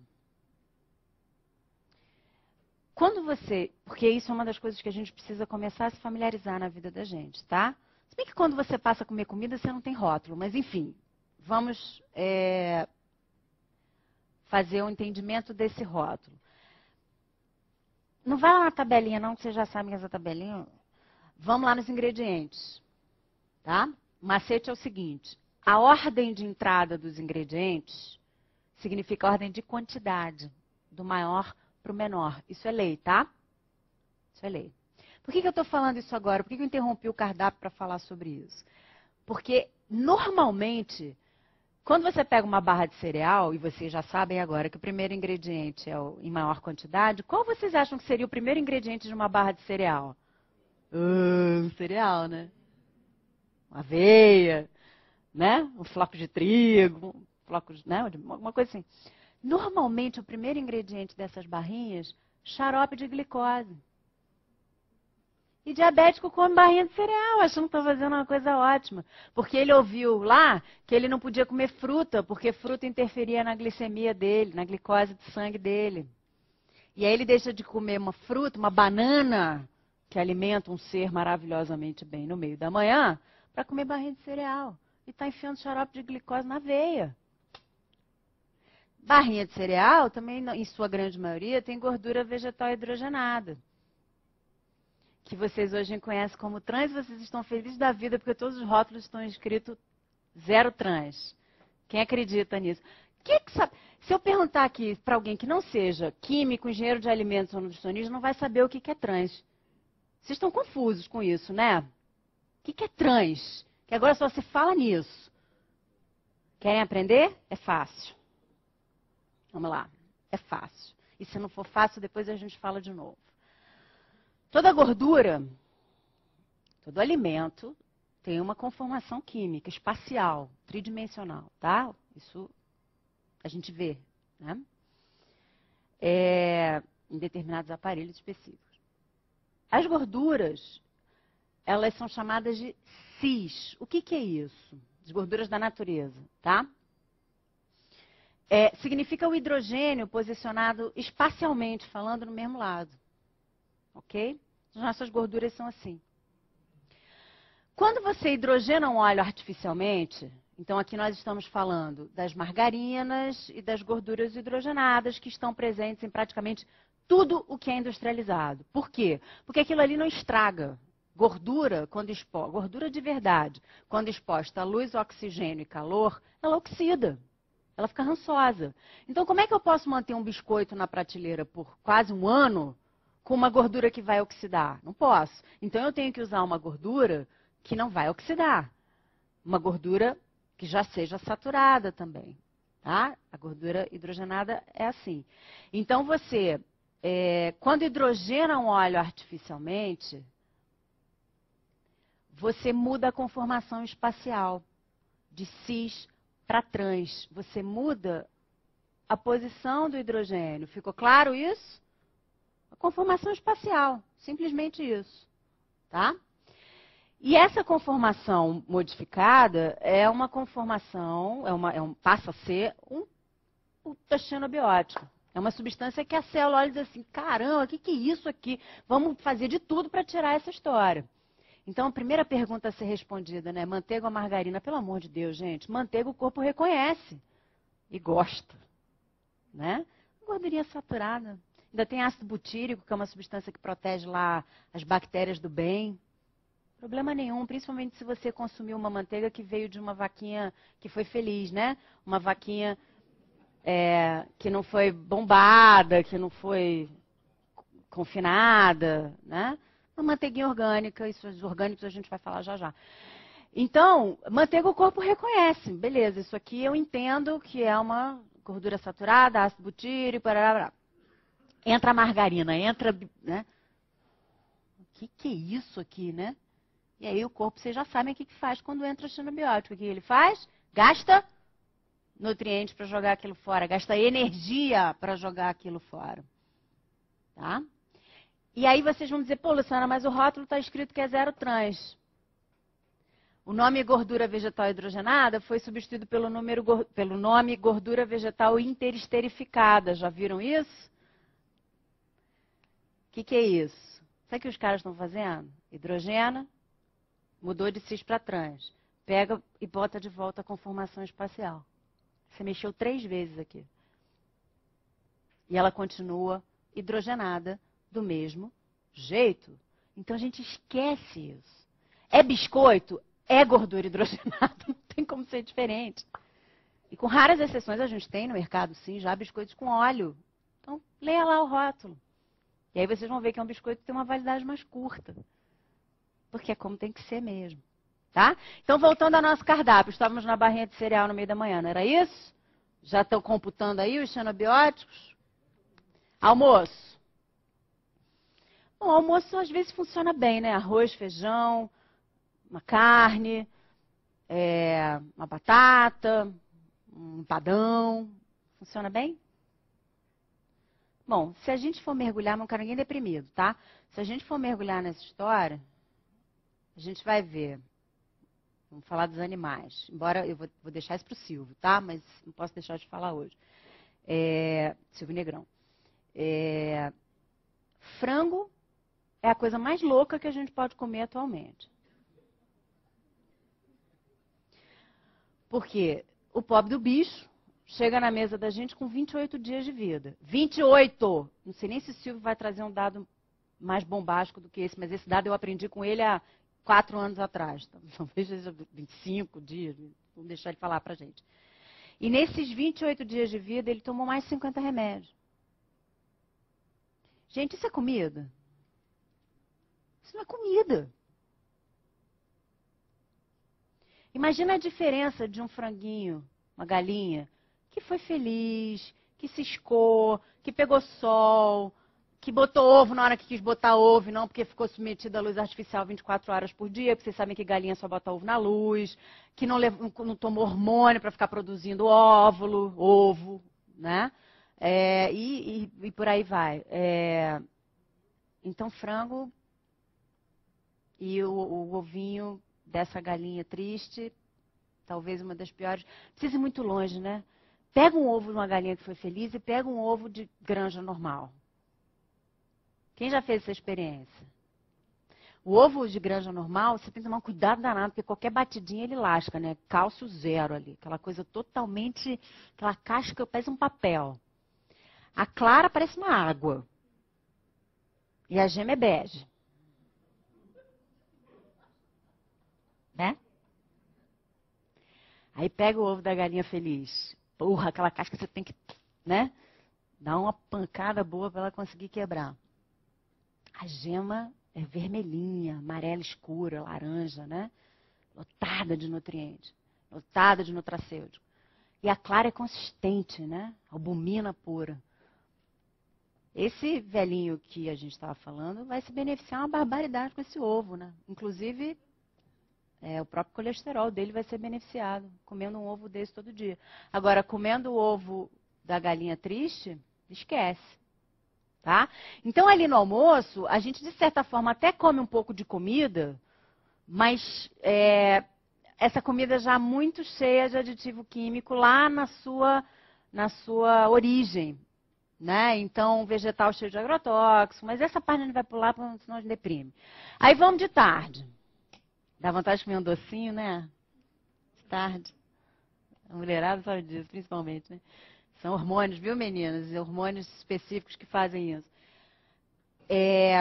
Quando você... Porque isso é uma das coisas que a gente precisa começar a se familiarizar na vida da gente, tá? Se bem que quando você passa a comer comida, você não tem rótulo. Mas, enfim... Vamos é, fazer um entendimento desse rótulo. Não vai lá na tabelinha, não, que vocês já sabem essa tabelinha. Vamos lá nos ingredientes. Tá? O macete é o seguinte. A ordem de entrada dos ingredientes significa a ordem de quantidade. Do maior para o menor. Isso é lei, tá? Isso é lei. Por que, que eu estou falando isso agora? Por que, que eu interrompi o cardápio para falar sobre isso? Porque, normalmente... Quando você pega uma barra de cereal, e vocês já sabem agora que o primeiro ingrediente é o, em maior quantidade, qual vocês acham que seria o primeiro ingrediente de uma barra de cereal? Uh, um cereal, né? Uma aveia, né? Um floco de trigo, um floco de, né? Alguma coisa assim. Normalmente, o primeiro ingrediente dessas barrinhas, xarope de glicose. E diabético come barrinha de cereal, achando que está fazendo uma coisa ótima. Porque ele ouviu lá que ele não podia comer fruta, porque fruta interferia na glicemia dele, na glicose de sangue dele. E aí ele deixa de comer uma fruta, uma banana, que alimenta um ser maravilhosamente bem no meio da manhã, para comer barrinha de cereal. E está enfiando xarope de glicose na veia. Barrinha de cereal, também, em sua grande maioria, tem gordura vegetal hidrogenada. Que vocês hoje conhecem como trans, vocês estão felizes da vida, porque todos os rótulos estão escritos zero trans. Quem acredita nisso? Que que sabe? Se eu perguntar aqui para alguém que não seja químico, engenheiro de alimentos ou nutricionista, não vai saber o que, que é trans. Vocês estão confusos com isso, né? O que, que é trans? Que agora só se fala nisso. Querem aprender? É fácil. Vamos lá. É fácil. E se não for fácil, depois a gente fala de novo. Toda gordura, todo alimento tem uma conformação química, espacial, tridimensional, tá? Isso a gente vê, né? É, em determinados aparelhos específicos. As gorduras, elas são chamadas de cis. O que, que é isso? As gorduras da natureza, tá? É, significa o hidrogênio posicionado espacialmente, falando no mesmo lado. Ok? As nossas gorduras são assim. Quando você hidrogena um óleo artificialmente, então aqui nós estamos falando das margarinas e das gorduras hidrogenadas que estão presentes em praticamente tudo o que é industrializado. Por quê? Porque aquilo ali não estraga. Gordura, quando exposta, gordura de verdade, quando exposta a luz, oxigênio e calor, ela oxida. ela fica rançosa. Então, como é que eu posso manter um biscoito na prateleira por quase um ano com uma gordura que vai oxidar? Não posso. Então, eu tenho que usar uma gordura que não vai oxidar. Uma gordura que já seja saturada também. Tá? A gordura hidrogenada é assim. Então, você, é, quando hidrogena um óleo artificialmente, você muda a conformação espacial de cis para trans. Você muda a posição do hidrogênio. Ficou claro isso? A conformação espacial. Simplesmente isso. Tá? E essa conformação modificada é uma conformação, é uma, é um, passa a ser um puta xenobiótico. É uma substância que a célula olha e diz assim, caramba, o que, que é isso aqui? Vamos fazer de tudo para tirar essa história. Então, a primeira pergunta a ser respondida, né? Manteiga ou margarina? Pelo amor de Deus, gente. Manteiga o corpo reconhece e gosta, né? Gordurinha saturada. Ainda tem ácido butírico, que é uma substância que protege lá as bactérias do bem. Problema nenhum, principalmente se você consumiu uma manteiga que veio de uma vaquinha que foi feliz, né? Uma vaquinha é, que não foi bombada, que não foi confinada, né? Uma manteiguinha orgânica, isso os orgânicos a gente vai falar já já. Então, manteiga o corpo reconhece, beleza, isso aqui eu entendo que é uma gordura saturada, ácido butírico, parará. Entra a margarina, entra, né? O que, que é isso aqui, né? E aí o corpo, vocês já sabem o que, que faz quando entra xenobiótico. O que ele faz? Gasta nutrientes para jogar aquilo fora, gasta energia para jogar aquilo fora. Tá? E aí vocês vão dizer, pô, Luciana, mas o rótulo está escrito que é zero trans. O nome gordura vegetal hidrogenada foi substituído pelo, número, pelo nome gordura vegetal interesterificada. Já viram isso? O que, que é isso? Sabe o que os caras estão fazendo? Hidrogena, mudou de cis para trans. Pega e bota de volta a conformação espacial. Você mexeu três vezes aqui. E ela continua hidrogenada do mesmo jeito. Então a gente esquece isso. É biscoito? É gordura hidrogenada. Não tem como ser diferente. E com raras exceções a gente tem no mercado, sim, já biscoitos com óleo. Então, leia lá o rótulo. E aí vocês vão ver que é um biscoito que tem uma validade mais curta. Porque é como tem que ser mesmo. Tá? Então, voltando ao nosso cardápio. Estávamos na barrinha de cereal no meio da manhã, não era isso? Já estão computando aí os xenobióticos? Almoço. Bom, almoço às vezes funciona bem, né? Arroz, feijão, uma carne, é, uma batata, um empadão. Funciona bem? Bom, se a gente for mergulhar, não quero ninguém deprimido, tá? Se a gente for mergulhar nessa história, a gente vai ver. Vamos falar dos animais. Embora eu vou, vou deixar isso para o Silvio, tá? Mas não posso deixar de falar hoje. É, Silvio Negrão. É, frango é a coisa mais louca que a gente pode comer atualmente. Porque o pobre do bicho chega na mesa da gente com vinte e oito dias de vida. vinte e oito! Não sei nem se o Silvio vai trazer um dado mais bombástico do que esse, mas esse dado eu aprendi com ele há quatro anos atrás. Talvez seja vinte e cinco dias, vamos deixar ele falar pra gente. E nesses vinte e oito dias de vida, ele tomou mais de cinquenta remédios. Gente, isso é comida? Isso não é comida. Imagina a diferença de um franguinho, uma galinha, que foi feliz, que ciscou, que pegou sol, que botou ovo na hora que quis botar ovo, não porque ficou submetido à luz artificial vinte e quatro horas por dia, porque vocês sabem que galinha só bota ovo na luz, que não, levou, não tomou hormônio para ficar produzindo óvulo, ovo, né? É, e, e, e por aí vai. É, então, frango e o, o ovinho dessa galinha triste, talvez uma das piores. Precisa ir muito longe, né? Pega um ovo de uma galinha que foi feliz e pega um ovo de granja normal. Quem já fez essa experiência? O ovo de granja normal, você tem que tomar um cuidado danado, porque qualquer batidinha ele lasca, né? Cálcio zero ali. Aquela coisa totalmente... Aquela casca parece um papel. A clara parece uma água. E a gema é bege. Né? Aí pega o ovo da galinha feliz. porra, aquela casca você tem que, né, dar uma pancada boa para ela conseguir quebrar. A gema é vermelhinha, amarela escura, laranja, né? Lotada de nutrientes, lotada de nutracêutico. E a clara é consistente, né? Albumina pura. Esse velhinho que a gente estava falando vai se beneficiar uma barbaridade com esse ovo, né? Inclusive, é, o próprio colesterol dele vai ser beneficiado comendo um ovo desse todo dia. Agora, comendo o ovo da galinha triste, esquece. Tá? Então, ali no almoço, a gente, de certa forma, até come um pouco de comida, mas é, essa comida já muito cheia de aditivo químico lá na sua, na sua origem. Né? Então, vegetal cheio de agrotóxico, mas essa parte a gente vai pular, senão a gente deprime. Aí vamos de tarde. Dá vontade de comer um docinho, né? De tarde. A mulherada sabe disso, principalmente, né? São hormônios, viu, meninas? Hormônios específicos que fazem isso. É...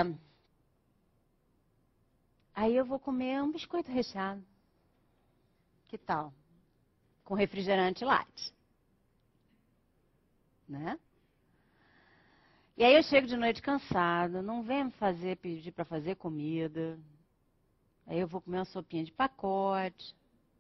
Aí eu vou comer um biscoito recheado. Que tal? Com refrigerante light. Né? E aí eu chego de noite cansada, não vem me fazer, pedir para fazer comida. Aí eu vou comer uma sopinha de pacote.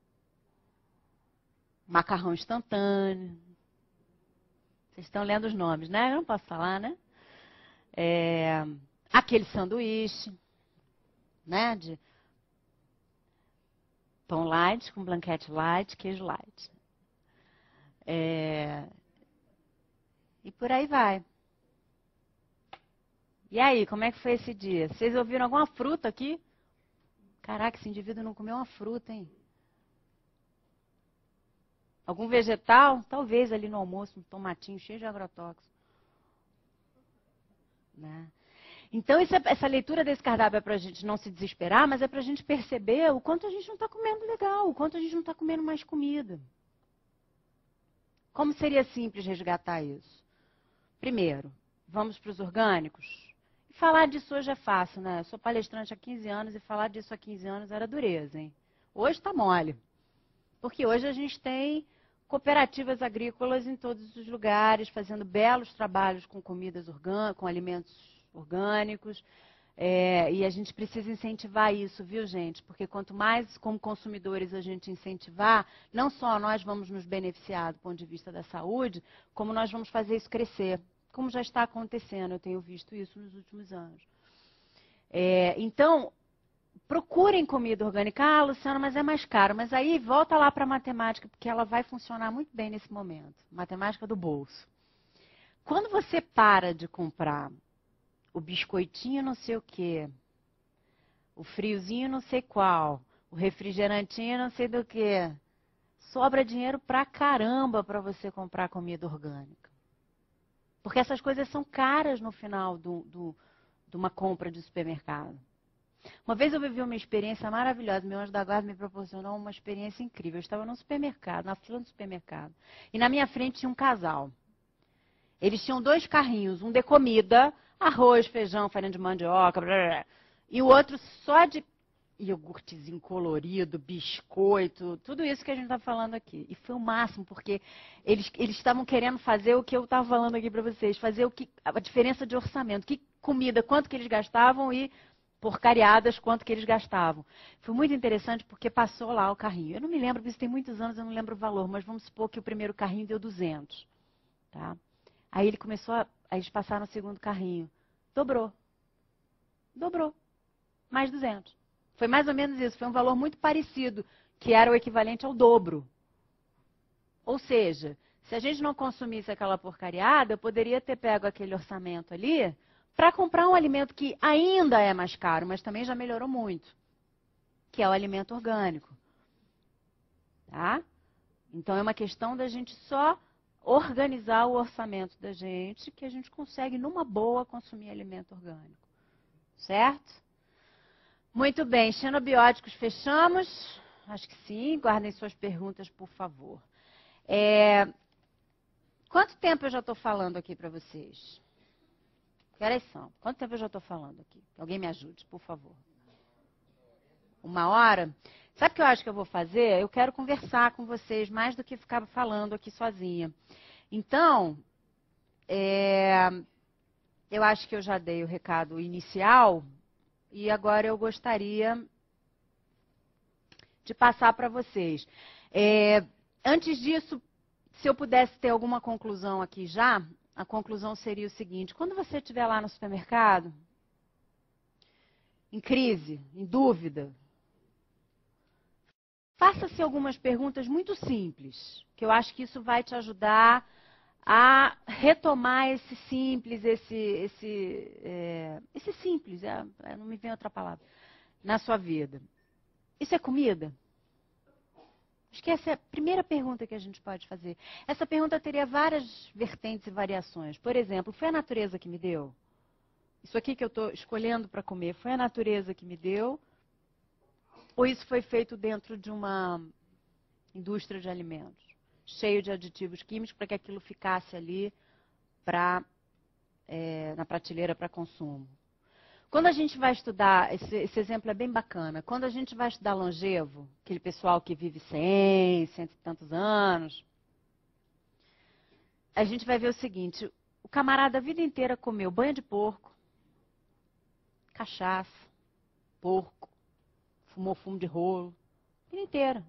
Macarrão instantâneo. Vocês estão lendo os nomes, né? Eu não posso falar, né? É, aquele sanduíche, né? De pão light com blanquete light, queijo light. É, e por aí vai. E aí, como é que foi esse dia? Vocês ouviram alguma fruta aqui? Caraca, esse indivíduo não comeu uma fruta, hein? Algum vegetal? Talvez ali no almoço, um tomatinho cheio de agrotóxico. Né? Então, isso é, essa leitura desse cardápio é para a gente não se desesperar, mas é para a gente perceber o quanto a gente não está comendo legal, o quanto a gente não está comendo mais comida. Como seria simples resgatar isso? Primeiro, vamos para os orgânicos? E falar disso hoje é fácil, né? Eu sou palestrante há quinze anos e falar disso há quinze anos era dureza, hein? Hoje está mole. Porque hoje a gente tem cooperativas agrícolas em todos os lugares, fazendo belos trabalhos com comidas orgânicas, com alimentos orgânicos. É, e a gente precisa incentivar isso, viu, gente? Porque quanto mais, como consumidores, a gente incentivar, não só nós vamos nos beneficiar do ponto de vista da saúde, como nós vamos fazer isso crescer. Como já está acontecendo, eu tenho visto isso nos últimos anos. É, então, procurem comida orgânica. Ah, Luciana, mas é mais caro. Mas aí volta lá para a matemática, porque ela vai funcionar muito bem nesse momento. Matemática do bolso. Quando você para de comprar o biscoitinho não sei o quê, o friozinho não sei qual, o refrigerantinho não sei do quê, sobra dinheiro pra caramba para você comprar comida orgânica. Porque essas coisas são caras no final do, do, de uma compra de supermercado. Uma vez eu vivi uma experiência maravilhosa. Meu anjo da guarda me proporcionou uma experiência incrível. Eu estava no supermercado, na fila do supermercado. E na minha frente tinha um casal. Eles tinham dois carrinhos, um de comida, arroz, feijão, farinha de mandioca, blá, blá, blá, e o outro só de iogurtezinho colorido, biscoito, tudo isso que a gente está falando aqui. E foi o máximo, porque eles eles estavam querendo fazer o que eu estava falando aqui para vocês, fazer o que, a diferença de orçamento, que comida, quanto que eles gastavam e porcariadas, quanto que eles gastavam. Foi muito interessante porque passou lá o carrinho. Eu não me lembro, isso tem muitos anos, eu não lembro o valor, mas vamos supor que o primeiro carrinho deu duzentos. Tá? Aí ele começou a... Aí eles passaram o segundo carrinho. Dobrou. Dobrou. Mais duzentos. Foi mais ou menos isso. Foi um valor muito parecido, que era o equivalente ao dobro. Ou seja, se a gente não consumisse aquela porcariada, eu poderia ter pego aquele orçamento ali para comprar um alimento que ainda é mais caro, mas também já melhorou muito, que é o alimento orgânico. Tá? Então é uma questão da gente só organizar o orçamento da gente, que a gente consegue, numa boa, consumir alimento orgânico. Certo? Muito bem, xenobióticos fechamos? Acho que sim, guardem suas perguntas, por favor. É... Quanto tempo eu já estou falando aqui para vocês? Que horas são? Quanto tempo eu já estou falando aqui? Alguém me ajude, por favor. uma hora. Sabe o que eu acho que eu vou fazer? Eu quero conversar com vocês mais do que ficar falando aqui sozinha. Então, é, eu acho que eu já dei o recado inicial e agora eu gostaria de passar para vocês. É, antes disso, se eu pudesse ter alguma conclusão aqui já, a conclusão seria o seguinte: quando você estiver lá no supermercado, em crise, em dúvida, faça-se algumas perguntas muito simples, que eu acho que isso vai te ajudar a retomar esse simples, esse, esse, é, esse simples, é, não me vem outra palavra, na sua vida. Isso é comida? Acho que essa é a primeira pergunta que a gente pode fazer. Essa pergunta teria várias vertentes e variações. Por exemplo, foi a natureza que me deu? Isso aqui que eu estou escolhendo para comer, foi a natureza que me deu? Ou isso foi feito dentro de uma indústria de alimentos, cheio de aditivos químicos para que aquilo ficasse ali pra, é, na prateleira para consumo? Quando a gente vai estudar, esse, esse exemplo é bem bacana, quando a gente vai estudar longevo, aquele pessoal que vive cem, cento e tantos anos, a gente vai ver o seguinte: o camarada a vida inteira comeu banha de porco, cachaça, porco, fumou fumo de rolo, a vida inteira.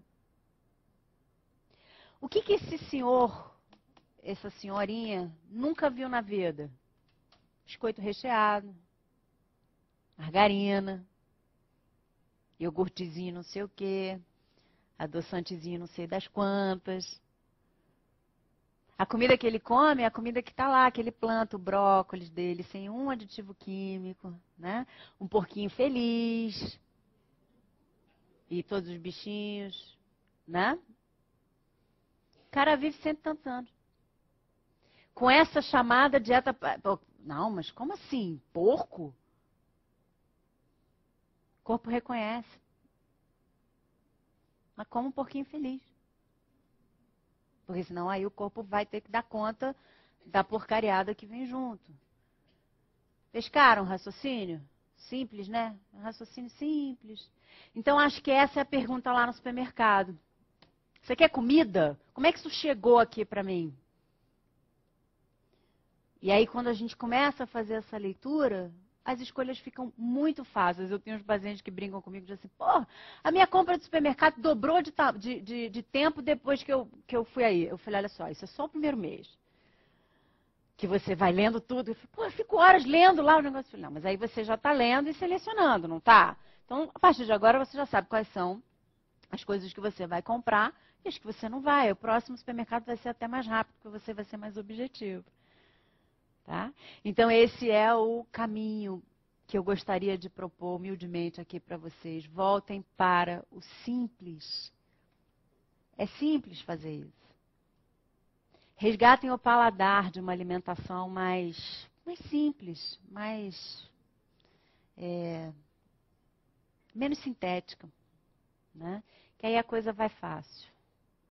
O que, que esse senhor, essa senhorinha, nunca viu na vida? Biscoito recheado, margarina, iogurtezinho não sei o quê, adoçantezinho não sei das quantas. A comida que ele come é a comida que está lá, que ele planta, o brócolis dele, sem um aditivo químico, né? Um porquinho feliz. E todos os bichinhos, né? O cara vive cento e tantos anos. Com essa chamada dieta... Não, mas como assim? Porco? O corpo reconhece. Mas como um porquinho feliz. Porque senão aí o corpo vai ter que dar conta da porcariada que vem junto. Pescaram um raciocínio? Simples, né? Um raciocínio simples. Então, acho que essa é a pergunta lá no supermercado. Você quer comida? Como é que isso chegou aqui para mim? E aí, quando a gente começa a fazer essa leitura, as escolhas ficam muito fáceis. Eu tenho uns pacientes que brincam comigo e dizem assim: pô, a minha compra do supermercado dobrou de, de, de, de tempo depois que eu, que eu fui aí. Eu falei: olha só, isso é só o primeiro mês. Que você vai lendo tudo. Eu falei: pô, eu fico horas lendo lá o negócio. Eu falei: não, mas aí você já está lendo e selecionando, não está? Então, a partir de agora, você já sabe quais são as coisas que você vai comprar e as que você não vai. O próximo supermercado vai ser até mais rápido, porque você vai ser mais objetivo. Tá? Então, esse é o caminho que eu gostaria de propor humildemente aqui para vocês. Voltem para o simples. É simples fazer isso. Resgatem o paladar de uma alimentação mais, mais simples, mais é, menos sintética, né? Que aí a coisa vai fácil.